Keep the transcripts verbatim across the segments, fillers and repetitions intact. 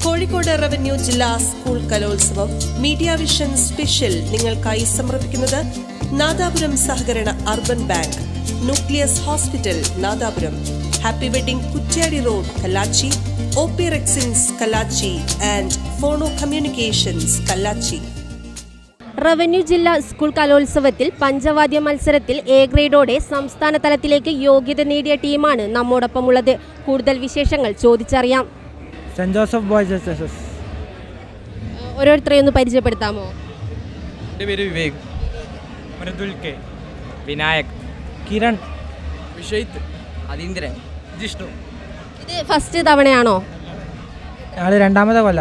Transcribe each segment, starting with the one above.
Kozhikode revenue ജില്ലാ school Kalolsavam media vision special നിങ്ങൾക്കായി സമർപ്പിക്കുന്നത് നാദാപുരം സഹകരണ urban bank, nucleus hospital Nadapuram, happy wedding Kuttiady road Kallachi, O P Rexins Kallachi and Phono communications Kallachi. Revenue ജില്ലാ school കലോത്സവത്തിൽ പഞ്ചവാദ്യ മത്സരത്തിൽ എ ഗ്രേഡോടെ സംസ്ഥാന തലത്തിലേക്ക് യോഗ്യത നേടിയ ടീമാണ് നമ്മോടൊപ്പമുള്ളത്. കൂടുതൽ വിശേഷങ്ങൾ ചോദിച്ചറിയാം. Saint Joseph boys S S S. ഓരോരുത്തരെയും ഒന്ന് പരിചയപ്പെടുത്താമോ? എൻ്റെ പേര് വിവേക്. മൃദുൽ കെ, വിനായക്, കിരൺ, വിഷയ്ത്ത്, അതീന്ദ്രൻ, ജിഷ്ണു. ഇത് ഫസ്റ്റ് തവണയാണോ? ഞങ്ങൾ രണ്ടാമത്തെ കൊല്ല.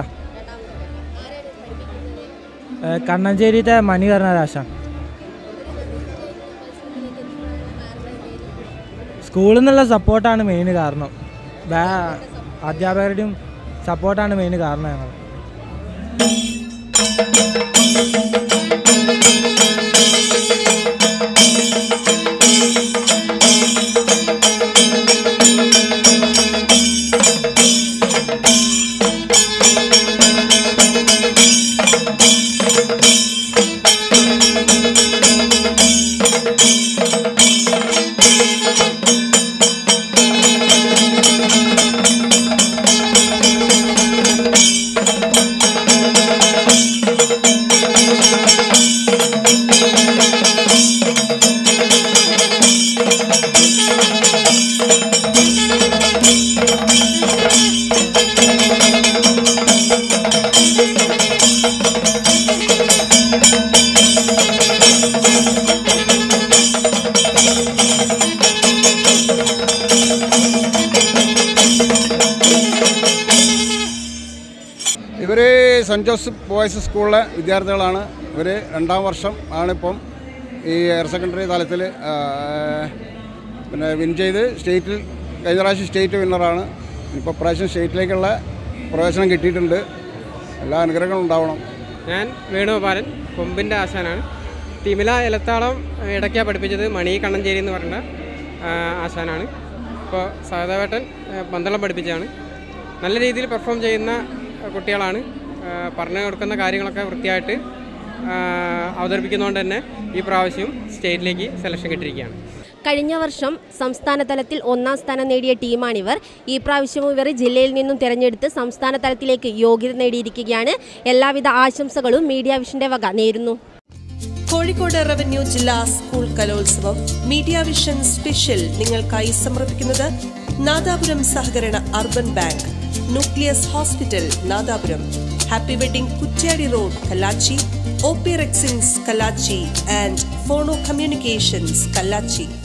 കണ്ണഞ്ചേരിത്തെ മണികർണരാശ. സ്കൂളിൽ നിന്നുള്ള സപ്പോർട്ടാണ് മെയിൻ കാരണം. അധ്യാപകരുടെയും സപ്പോർട്ടാണ് മെയിൻ കാരണം. ഞങ്ങൾ ഇവർ സെൻറ്റ് ജോസഫ് ബോയ്സ് സ്കൂളിലെ വിദ്യാർത്ഥികളാണ്. ഇവർ രണ്ടാം വർഷം ആണിപ്പം ഈ ഹയർ സെക്കൻഡറി തലത്തിൽ പിന്നെ വിൻ ചെയ്ത് സ്റ്റേറ്റിൽ കഴിഞ്ഞ പ്രാവശ്യം സ്റ്റേറ്റ് വിന്നറാണ്. ഇപ്പോൾ പ്രാവശ്യം സ്റ്റേറ്റിലേക്കുള്ള പ്രവേശനം കിട്ടിയിട്ടുണ്ട്. എല്ലാ അനുഗ്രഹങ്ങളും ഉണ്ടാവണം. ഞാൻ വേണുഗോപാലൻ, കൊമ്പിൻ്റെ ആശാനാണ്. ടീമിലെ ഇലത്താളം ഇടയ്ക്കാണ് പഠിപ്പിച്ചത്. മണി കണ്ണഞ്ചേരി എന്ന് പറഞ്ഞ ആശാനാണ്. ഇപ്പോൾ സഹദേവേട്ടൻ പന്തളം പഠിപ്പിച്ചതാണ്. നല്ല രീതിയിൽ പെർഫോം ചെയ്യുന്ന കുട്ടികളാണ്. പറഞ്ഞു കൊടുക്കുന്ന കാര്യങ്ങളൊക്കെ വൃത്തിയായിട്ട് അവതരിപ്പിക്കുന്നതുകൊണ്ട് തന്നെ ഈ പ്രാവശ്യം സ്റ്റേറ്റിലേക്ക് സെലക്ഷൻ കിട്ടിയിരിക്കുകയാണ്. കഴിഞ്ഞ വർഷം സംസ്ഥാന തലത്തിൽ ഒന്നാം സ്ഥാനം നേടിയ ടീമാണിവർ. ഈ പ്രാവശ്യവും ഇവർ ജില്ലയിൽ നിന്നും തിരഞ്ഞെടുത്ത് സംസ്ഥാന തലത്തിലേക്ക് യോഗ്യത നേടിയിരിക്കുകയാണ്. എല്ലാവിധ ആശംസകളും മീഡിയ വിഷന്റെ വക നേരുന്നു. കോഴിക്കോട് റവന്യൂ ജില്ലാ school Kalolsavam media vision special നിങ്ങൾക്കായി സമർപ്പിക്കുന്നത് നാദാപുരം സഹകരണ urban bank, nucleus hospital Nadapuram, happy wedding Kuttiady road Kallachi, O P Rexins Kallachi and Phono communications Kallachi.